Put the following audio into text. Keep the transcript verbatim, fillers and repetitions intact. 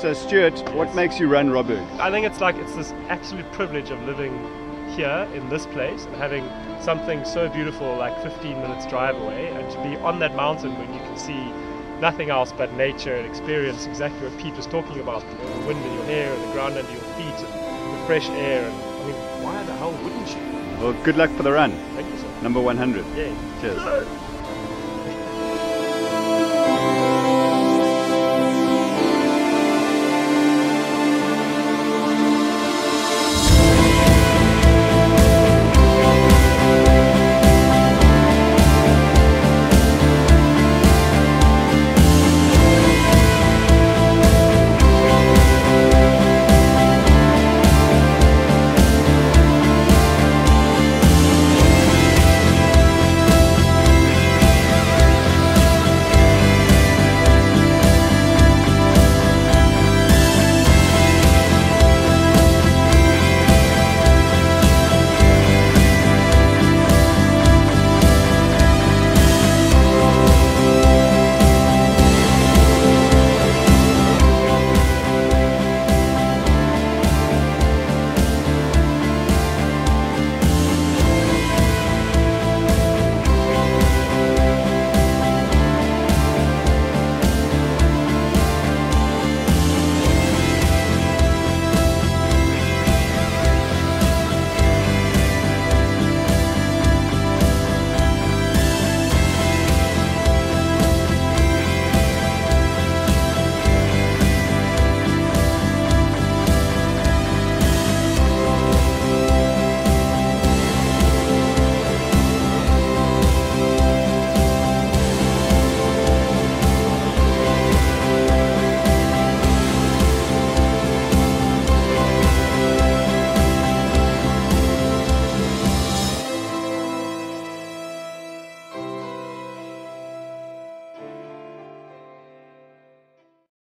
So Stuart, yes. What makes you run Robberg? I think it's like it's this absolute privilege of living here in this place and having something so beautiful like fifteen minutes drive away, and to be on that mountain when you can see nothing else but nature and experience exactly what Pete was talking about, you know, the wind in your hair and the ground under your feet and the fresh air. And I mean, why the hell wouldn't you? Well, good luck for the run. Thank you, sir. Number one hundred. Yeah. Cheers.